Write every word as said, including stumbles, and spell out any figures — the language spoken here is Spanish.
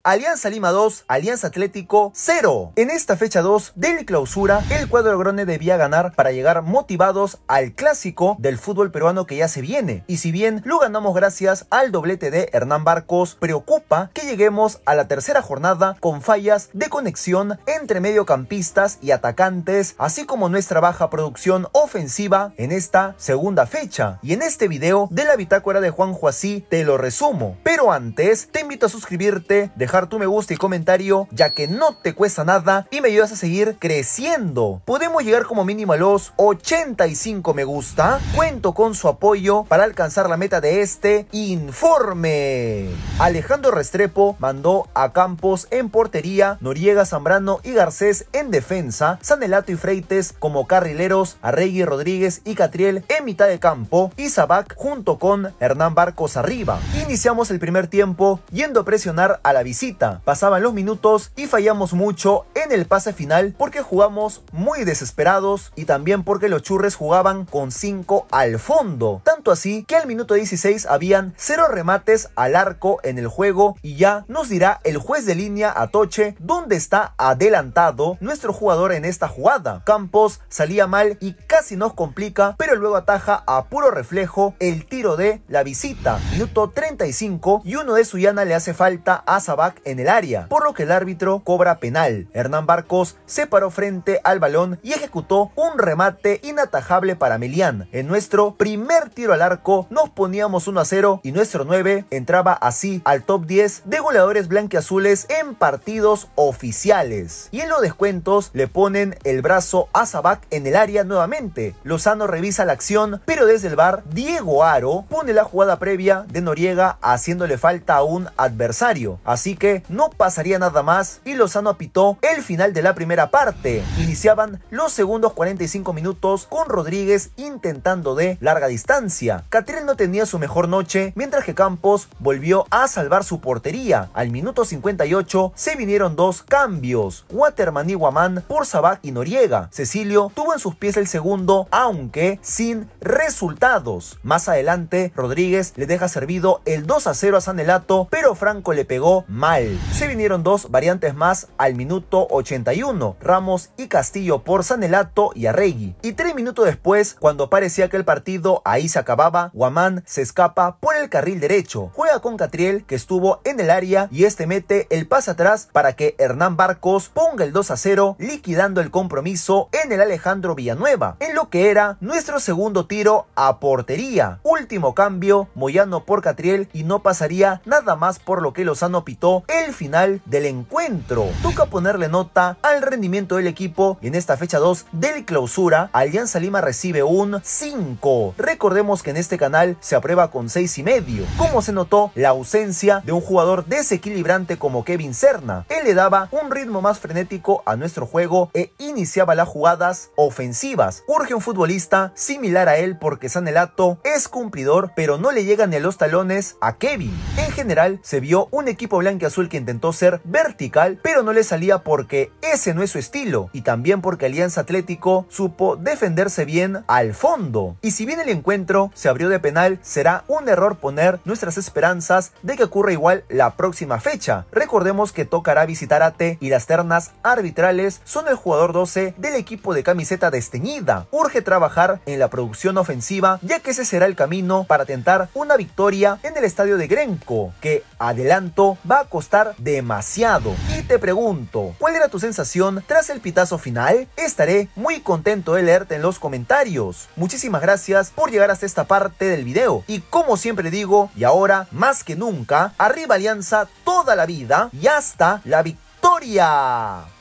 Alianza Lima dos, Alianza Atlético cero. En esta fecha dos del clausura, el cuadro grone debía ganar para llegar motivados al clásico del fútbol peruano que ya se viene. Y si bien lo ganamos gracias al doblete de Hernán Barcos, preocupa que lleguemos a la tercera jornada con fallas de conexión entre mediocampistas y atacantes, así como nuestra baja producción ofensiva en esta segunda fecha. Y en este video de la bitácora de Juanjo Así te lo resumo. Pero antes, te invito a suscribirte, dejar tu me gusta y comentario, ya que no te cuesta nada y me ayudas a seguir creciendo. Podemos llegar como mínimo a los ochenta y cinco me gusta. Cuento con su apoyo para alcanzar la meta de este informe. Alejandro Restrepo mandó a Campos en portería, Noriega, Zambrano y Garcés en defensa, Sanelato y Freites como carrileros, Arregui, Rodríguez y Catriel en mitad de campo y Sabac junto con Hernán Barcos arriba. Iniciamos el primer tiempo yendo a presionar a la visita. Pasaban los minutos y fallamos mucho en el pase final porque jugamos muy desesperados y también porque los churres jugaban con cinco al fondo. Tanto así que al minuto dieciséis habían cero remates al arco en el juego y ya nos dirá el juez de línea Atoche dónde está adelantado nuestro jugador en esta jugada. Campos salía mal y casi nos complica, pero luego ataja a puro reflejo el tiro de la visita. Minuto treinta y cinco y uno de Suyana le hace falta a Sabac en el área, por lo que el árbitro cobra penal. Hernán Barcos se paró frente al balón y ejecutó un remate inatajable para Melián. En nuestro primer tiro al arco nos poníamos uno a cero y nuestro nueve entraba así al top diez de goleadores blanquiazules en partidos oficiales. Y en los descuentos le ponen el brazo a Sabac en el área nuevamente. Lozano revisa la acción, pero desde el V A R Diego Aro pone la jugada previa de Noriega haciéndole falta a un adversario. Así que no pasaría nada más y Lozano apitó el final de la primera parte. Iniciaban los segundos cuarenta y cinco minutos con Rodríguez intentando de larga distancia. Catriel no tenía su mejor noche, mientras que Campos volvió a salvar su portería. Al minuto cincuenta y ocho se vinieron dos cambios, Waterman y Guamán por Sabac y Noriega. Cecilio tuvo en sus pies el segundo, aunque sin resultados. Más adelante Rodríguez le deja servido el dos a cero a Sanelato, pero Franco le pegó mal. Se vinieron dos variantes más al minuto ochenta y uno, Ramos y Castillo por Sanelato y Arregui. Y tres minutos después, cuando parecía que el partido ahí se acababa, Guamán se escapa por el carril derecho, juega con Catriel que estuvo en el área y este mete el pase atrás para que Hernán Barcos ponga el dos a cero, liquidando el compromiso en el Alejandro Villanueva, en lo que era nuestro segundo tiro a portería. Último cambio, Moyano por Catriel y no pasaría nada más, por lo que Lozano pitó el final del encuentro. Toca ponerle nota al rendimiento del equipo y en esta fecha dos del clausura, Alianza Lima recibe un cinco. Recordemos que en este canal se aprueba con seis y medio. Como se notó la ausencia de un jugador desequilibrante como Kevin Serna. Él le daba un ritmo más frenético a nuestro juego e iniciaba las jugadas ofensivas. Urge un futbolista similar a él porque Sanelato es cumplidor, pero no le llegan ni a los talones a Kevin. En general se vio un equipo blanquiazul que intentó ser vertical, pero no le salía porque ese no es su estilo y también porque Alianza Atlético supo defenderse bien al fondo. Y si bien el encuentro se abrió de penal, será un error poner nuestras esperanzas de que ocurra igual la próxima fecha. Recordemos que tocará visitar a Ate y las ternas arbitrales son el jugador doce del equipo de camiseta desteñida. Urge trabajar en la producción ofensiva, ya que ese será el camino para tentar una victoria en el estadio de Grenco, que adelanto va a costar demasiado. Y te pregunto, ¿cuál era tu sensación tras el pitazo final? Estaré muy contento de leerte en los comentarios. Muchísimas gracias por llegar hasta esta parte del video y como siempre digo, y ahora más que nunca, arriba Alianza toda la vida y hasta la victoria.